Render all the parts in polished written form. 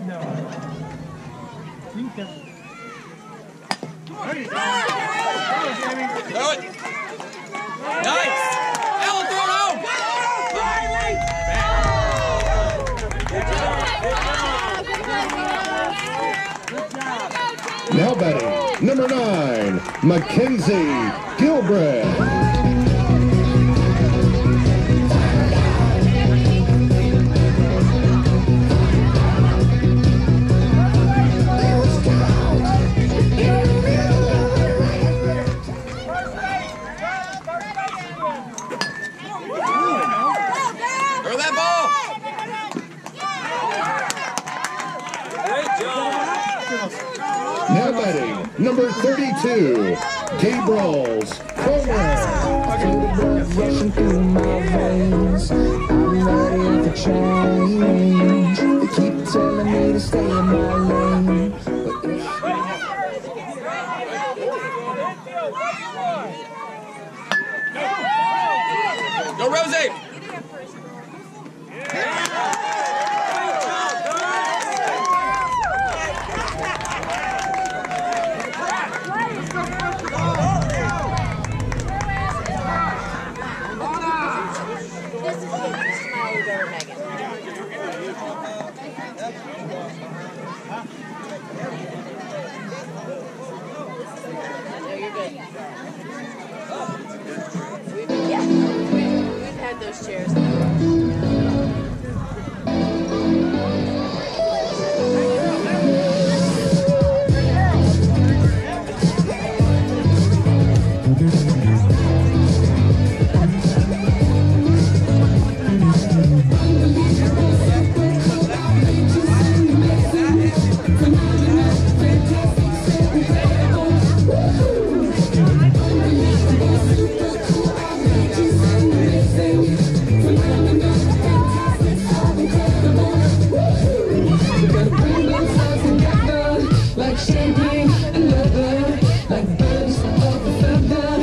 No. You can. There you go. Throw it. Nice. Ellen, throw it home. Now batting, number 9, Mackenzie Gilbreth. Throw that ball. Great job. Now batting, number 32, Gabriel's Comer. Rushing through my veins, I'm ready for change. They keep telling me to stay in my lane, but Go, Rosie. We've had those chairs. like champagne and leather, like birds of a feather.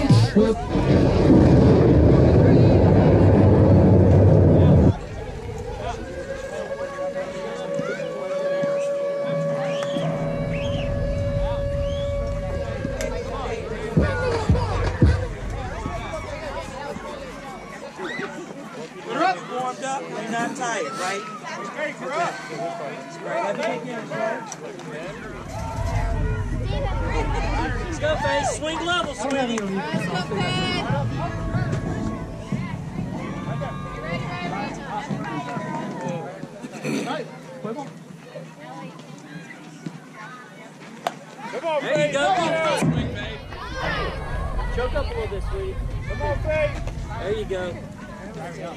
Warmed up, you're not tired, right? Okay, great. Let's go, Face. Swing level, sweetie. Let's go, Pat. Come on, There you go. Good swing, babe. Choke up a little bit, sweetie. Come on, Face. There you go. There you go.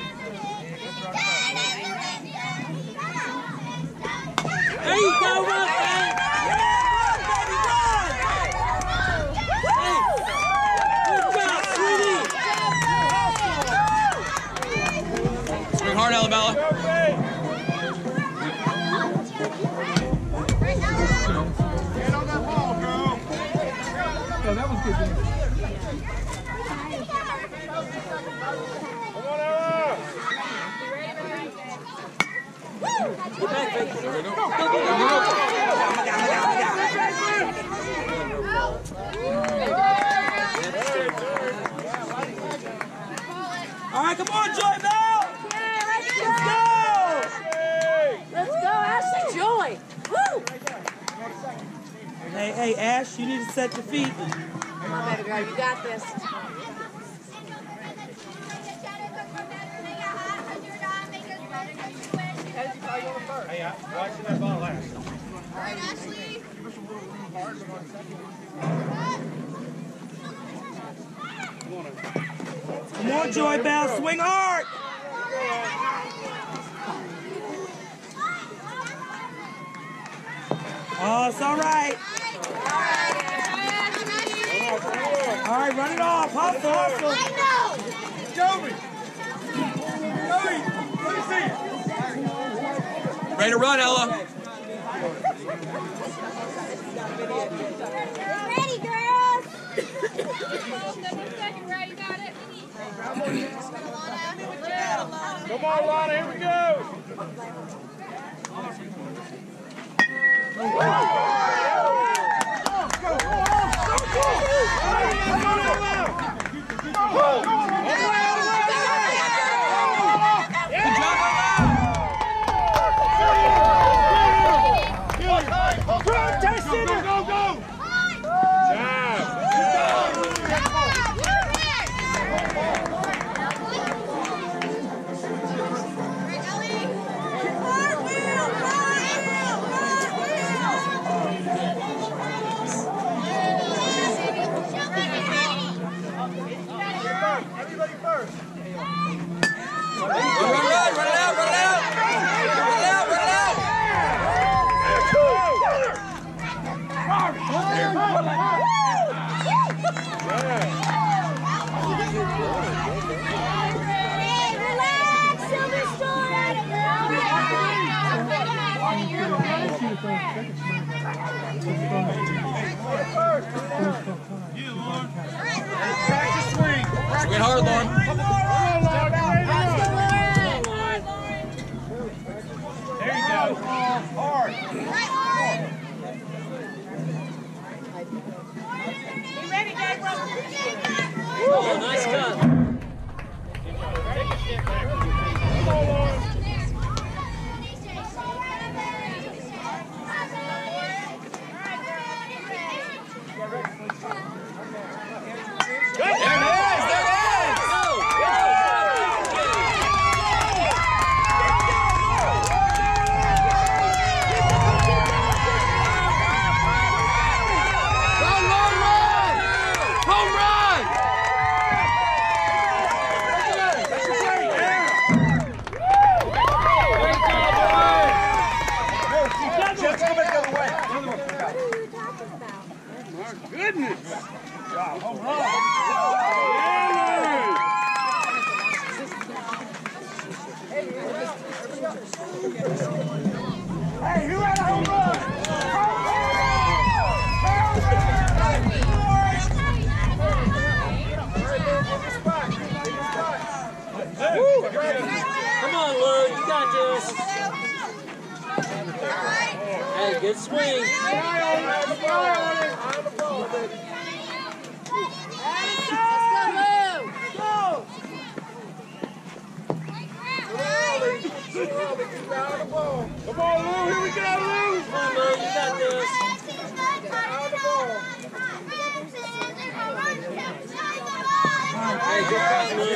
There you go, run, Face. Swing hard, Alabama. Get on that ball, girl. Oh, that was good. Come on, Ella. Get back, Face. There we go. All right, come on, Joy Bell. Let's go, Ashley Joy. Woo! Hey, Ash, you need to set your feet. Come on, baby girl, you got this. Hey, watching that ball last. All right, Ashley. Come on, Joy Bell, swing hard. Oh, it's all right. All right, run it off. Hustle, hustle. Joey! Joey! Let me see it. Ready to run, Ella. Ready, girls. Come on, Lana, here we go. Everybody first. Swing hard, Lauren. There you go. Hard. You ready, Gabriel? Oh, nice cut. Come on, Lauren. There it is! There it is! Run, run, run! Home run! Jeff, come back the other way. My goodness. Wow, home run. Hey, who had a home run? Come on, Lou. You got this. Hey, good swing. Come on, Lou. Here we go, Lou. Come on, Lou. You got this. Hey, good cut, Lou.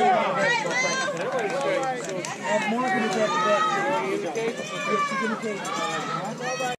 Mark is at the back.